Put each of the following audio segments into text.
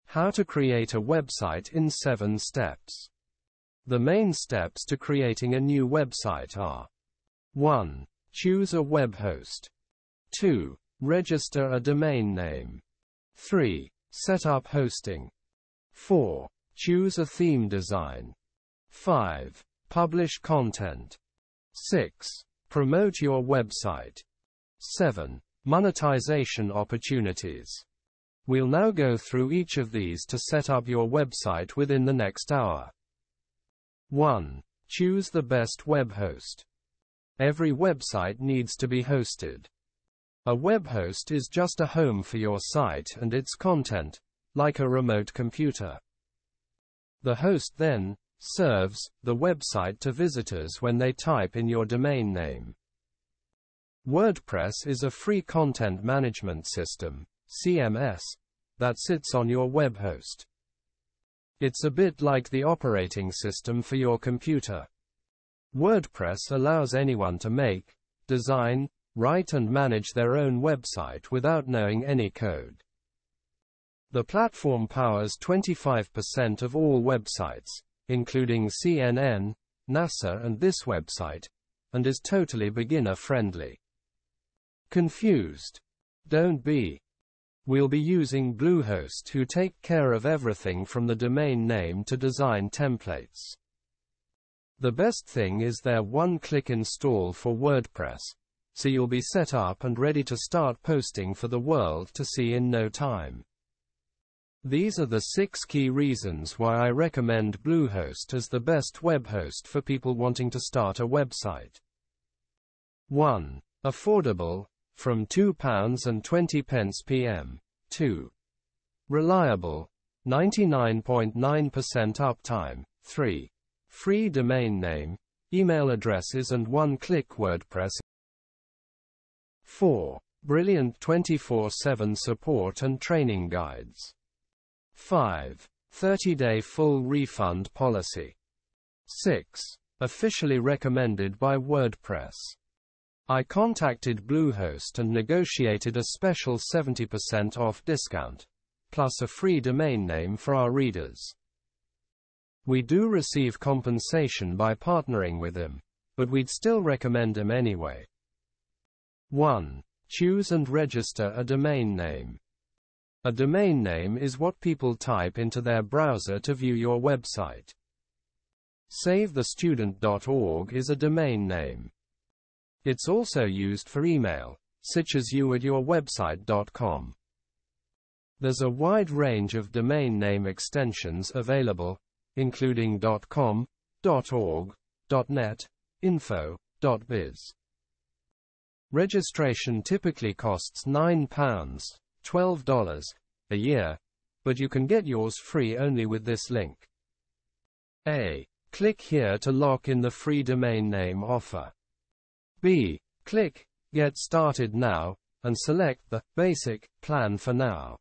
How to create a website in 7 steps. The main steps to creating a new website are: 1. Choose a web host. 2. Register a domain name. 3. Set up hosting. 4. Choose a theme design. 5. Publish content. 6. Promote your website. 7. Monetization opportunities. We'll now go through each of these to set up your website within the next hour. 1. Choose the best web host. Every website needs to be hosted. A web host is just a home for your site and its content, like a remote computer. The host then serves the website to visitors when they type in your domain name. WordPress is a free content management system, CMS, that sits on your web host. It's a bit like the operating system for your computer. WordPress allows anyone to make, design, write and manage their own website without knowing any code. The platform powers 25% of all websites, including CNN, NASA and this website, and is totally beginner-friendly. Confused? Don't be. We'll be using Bluehost, who take care of everything from the domain name to design templates. The best thing is their one-click install for WordPress, so you'll be set up and ready to start posting for the world to see in no time. These are the 6 key reasons why I recommend Bluehost as the best web host for people wanting to start a website. 1. Affordable, from £2.20 PM. 2. Reliable, 99.9% uptime. 3. Free domain name, email addresses and one-click WordPress. 4. Brilliant 24/7 support and training guides. 5. 30-day full refund policy. 6. Officially recommended by WordPress. I contacted Bluehost and negotiated a special 70% off discount, plus a free domain name for our readers. We do receive compensation by partnering with them, but we'd still recommend them anyway. 1. Choose and register a domain name. A domain name is what people type into their browser to view your website. SaveTheStudent.org is a domain name. It's also used for email, such as you@yourwebsite.com. There's a wide range of domain name extensions available, including .com, .org, .net, info, .biz. Registration typically costs £9, $12 a year, but you can get yours free only with this link. A. Click here to lock in the free domain name offer. B. Click Get Started Now, and select the Basic plan for now.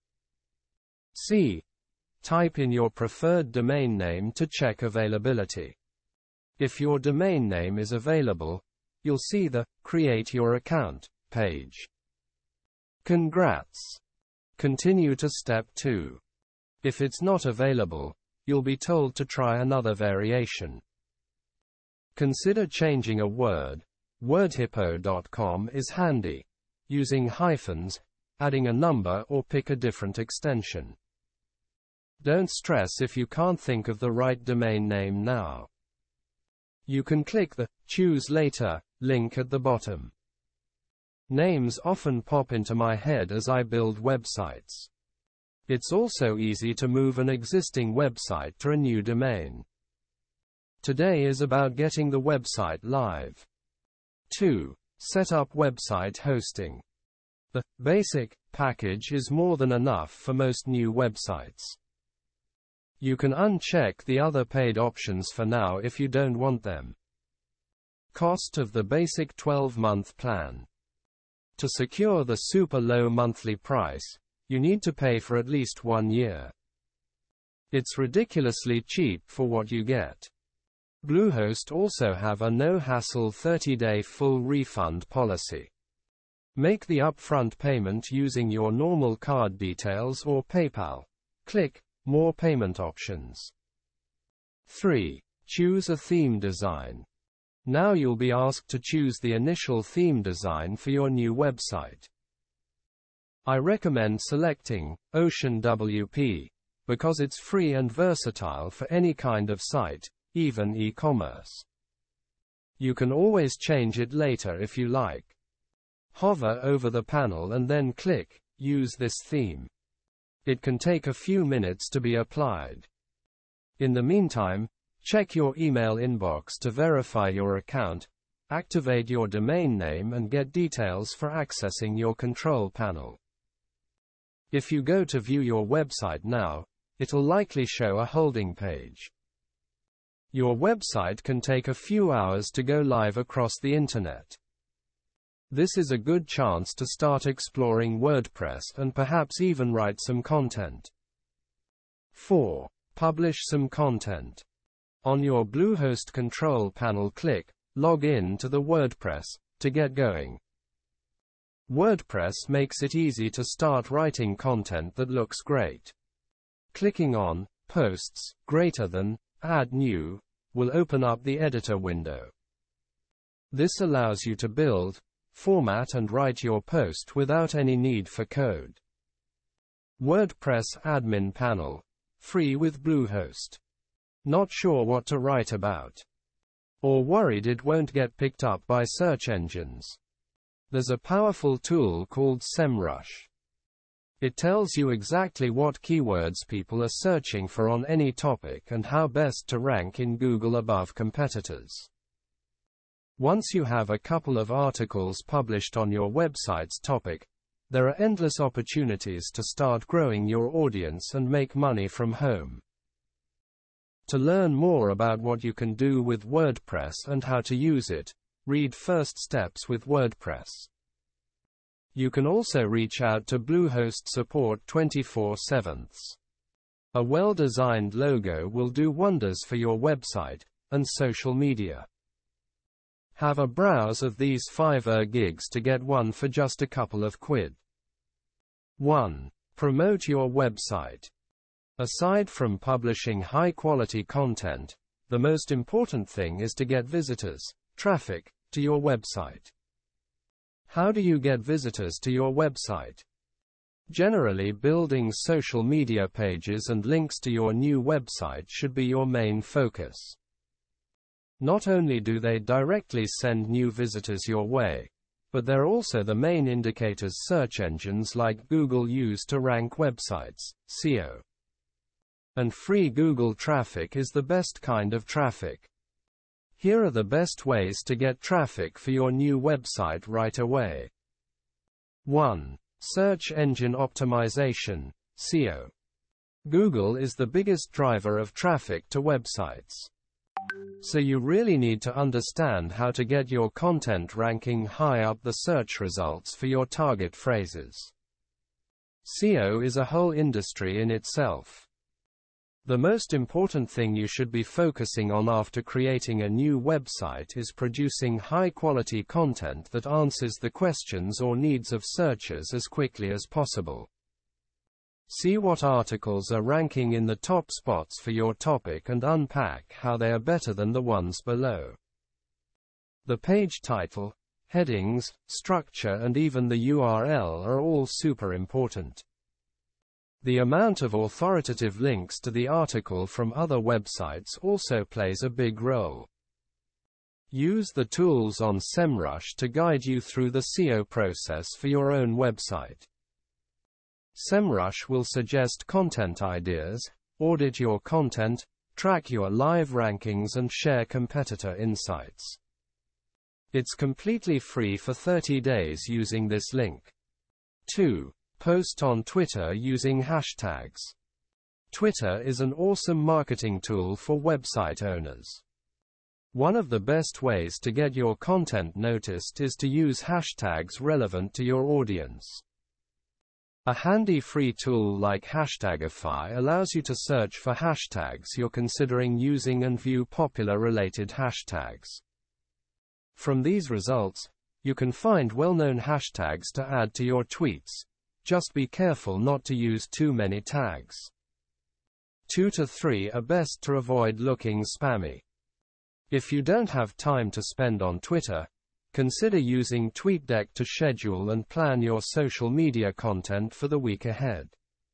C. Type in your preferred domain name to check availability. If your domain name is available, you'll see the Create Your Account page. Congrats! Continue to step 2. If it's not available, you'll be told to try another variation. Consider changing a word. Wordhippo.com is handy. Using hyphens, adding a number or pick a different extension. Don't stress if you can't think of the right domain name now. You can click the Choose Later link at the bottom. Names often pop into my head as I build websites. It's also easy to move an existing website to a new domain. Today is about getting the website live. 2. Set up website hosting. The basic package is more than enough for most new websites. You can uncheck the other paid options for now if you don't want them. Cost of the basic 12-month plan. To secure the super low monthly price, you need to pay for at least 1 year. It's ridiculously cheap for what you get. Bluehost also have a no-hassle 30-day full refund policy. Make the upfront payment using your normal card details or PayPal. Click More payment options. 3. Choose a theme design. Now you'll be asked to choose the initial theme design for your new website. I recommend selecting Ocean WP because it's free and versatile for any kind of site, even e-commerce. You can always change it later if you like. Hover over the panel and then click Use this theme. It can take a few minutes to be applied. In the meantime, check your email inbox to verify your account, activate your domain name and get details for accessing your control panel. If you go to view your website now, it'll likely show a holding page. Your website can take a few hours to go live across the internet. This is a good chance to start exploring WordPress and perhaps even write some content. 4. Publish some content. On your Bluehost control panel, click Log in to the WordPress to get going. WordPress makes it easy to start writing content that looks great. Clicking on Posts greater than Add New will open up the editor window. This allows you to build, format and write your post without any need for code. WordPress admin panel. Free with Bluehost. Not sure what to write about? Or worried it won't get picked up by search engines? There's a powerful tool called SEMrush. It tells you exactly what keywords people are searching for on any topic and how best to rank in Google above competitors. Once you have a couple of articles published on your website's topic, there are endless opportunities to start growing your audience and make money from home. To learn more about what you can do with WordPress and how to use it, read First Steps with WordPress. You can also reach out to Bluehost support 24/7. A well-designed logo will do wonders for your website and social media. Have a browse of these Fiverr gigs to get one for just a couple of quid. 1. Promote your website. Aside from publishing high-quality content, the most important thing is to get visitors, traffic, to your website. How do you get visitors to your website? Generally, building social media pages and links to your new website should be your main focus. Not only do they directly send new visitors your way, but they're also the main indicators search engines like Google use to rank websites, SEO. And free Google traffic is the best kind of traffic. Here are the best ways to get traffic for your new website right away. 1. Search engine optimization, SEO. Google is the biggest driver of traffic to websites. So you really need to understand how to get your content ranking high up the search results for your target phrases. SEO is a whole industry in itself. The most important thing you should be focusing on after creating a new website is producing high-quality content that answers the questions or needs of searchers as quickly as possible. See what articles are ranking in the top spots for your topic and unpack how they are better than the ones below. The page title, headings, structure and even the URL are all super important. The amount of authoritative links to the article from other websites also plays a big role. Use the tools on SEMrush to guide you through the SEO process for your own website. SEMrush will suggest content ideas, audit your content, track your live rankings and share competitor insights. It's completely free for 30 days using this link. 2. Post on Twitter using hashtags. Twitter is an awesome marketing tool for website owners. One of the best ways to get your content noticed is to use hashtags relevant to your audience. A handy free tool like Hashtagify allows you to search for hashtags you're considering using and view popular related hashtags. From these results, you can find well-known hashtags to add to your tweets. Just be careful not to use too many tags. 2 to 3 are best to avoid looking spammy. If you don't have time to spend on Twitter, consider using TweetDeck to schedule and plan your social media content for the week ahead.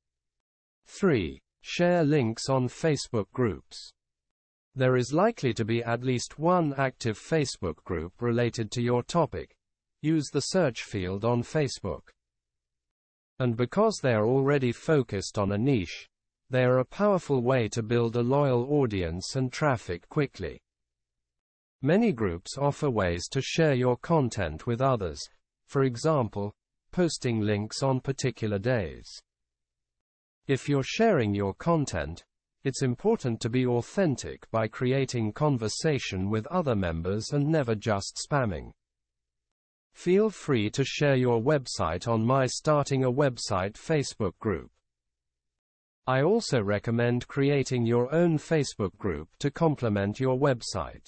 3. Share links on Facebook groups. There is likely to be at least one active Facebook group related to your topic. Use the search field on Facebook. And because they are already focused on a niche, they are a powerful way to build a loyal audience and traffic quickly. Many groups offer ways to share your content with others, for example, posting links on particular days. If you're sharing your content, it's important to be authentic by creating conversation with other members and never just spamming. Feel free to share your website on my Starting a Website Facebook group. I also recommend creating your own Facebook group to complement your website.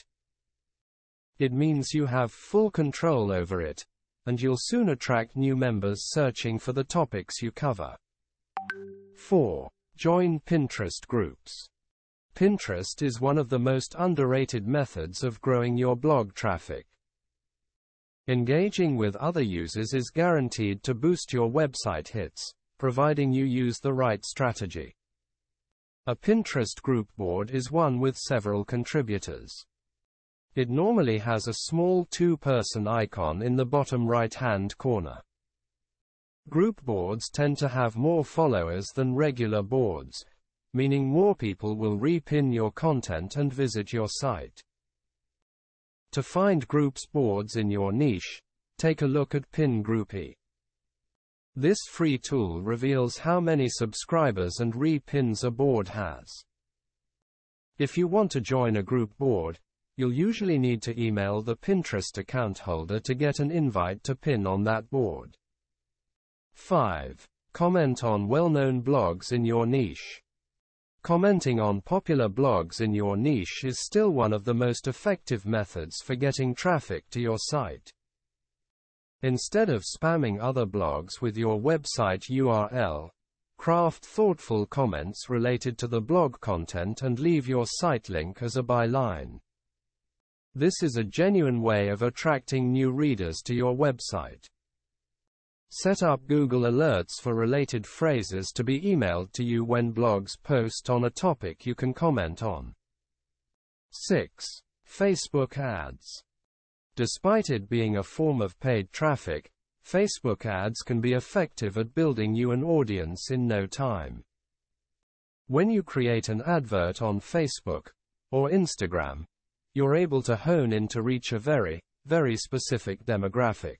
It means you have full control over it, and you'll soon attract new members searching for the topics you cover. 4. Join Pinterest groups. Pinterest is one of the most underrated methods of growing your blog traffic. Engaging with other users is guaranteed to boost your website hits, providing you use the right strategy. A Pinterest group board is one with several contributors. It normally has a small two-person icon in the bottom right-hand corner. Group boards tend to have more followers than regular boards, meaning more people will repin your content and visit your site. To find groups boards in your niche, take a look at PinGroupie. This free tool reveals how many subscribers and repins a board has. If you want to join a group board, you'll usually need to email the Pinterest account holder to get an invite to pin on that board. 5. Comment on well-known blogs in your niche. Commenting on popular blogs in your niche is still one of the most effective methods for getting traffic to your site. Instead of spamming other blogs with your website URL, craft thoughtful comments related to the blog content and leave your site link as a byline. This is a genuine way of attracting new readers to your website. Set up Google Alerts for related phrases to be emailed to you when blogs post on a topic you can comment on. 6. Facebook ads. Despite it being a form of paid traffic, Facebook ads can be effective at building you an audience in no time. When you create an advert on Facebook or Instagram, you're able to hone in to reach a very, very specific demographic.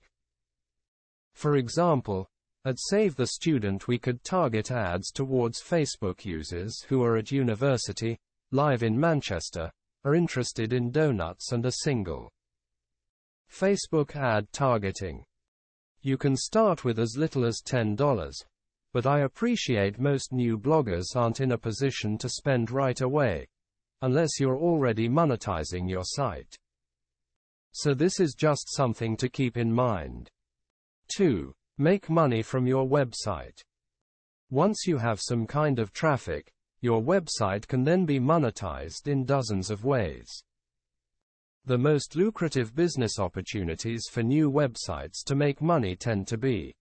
For example, at Save the Student we could target ads towards Facebook users who are at university, live in Manchester, are interested in donuts and are single. Facebook ad targeting. You can start with as little as $10, but I appreciate most new bloggers aren't in a position to spend right away, unless you're already monetizing your site. So this is just something to keep in mind. 2. Make money from your website. Once you have some kind of traffic, your website can then be monetized in dozens of ways. The most lucrative business opportunities for new websites to make money tend to be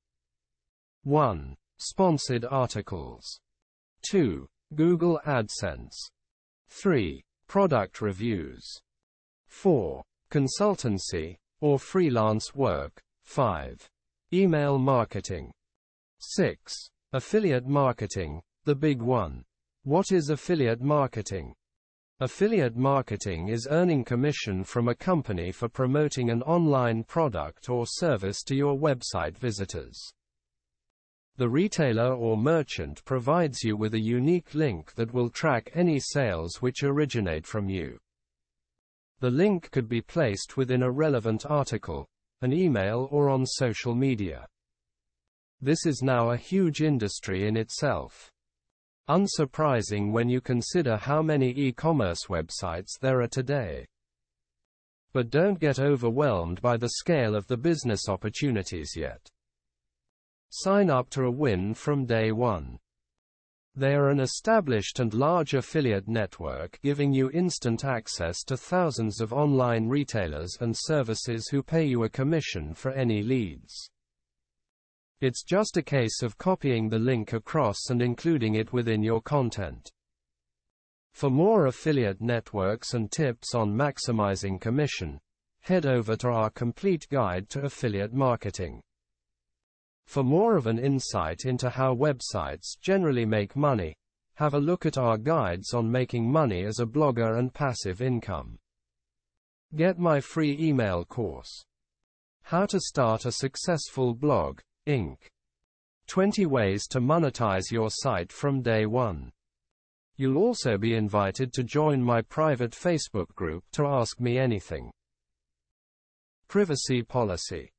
1. Sponsored articles. 2. Google AdSense. 3. Product reviews. 4. Consultancy, or freelance work. 5. Email marketing. 6. Affiliate marketing, the big one. What is affiliate marketing? Affiliate marketing is earning commission from a company for promoting an online product or service to your website visitors. The retailer or merchant provides you with a unique link that will track any sales which originate from you. The link could be placed within a relevant article, an email, or on social media. This is now a huge industry in itself. Unsurprising when you consider how many e-commerce websites there are today. But don't get overwhelmed by the scale of the business opportunities yet. Sign up to a win from day one. They are an established and large affiliate network giving you instant access to thousands of online retailers and services who pay you a commission for any leads. It's just a case of copying the link across and including it within your content. For more affiliate networks and tips on maximizing commission, head over to our complete guide to affiliate marketing. For more of an insight into how websites generally make money, have a look at our guides on making money as a blogger and passive income. Get my free email course. How to Start a Successful Blog, Inc. 20 Ways to Monetize Your Site from Day 1. You'll also be invited to join my private Facebook group to ask me anything. Privacy Policy.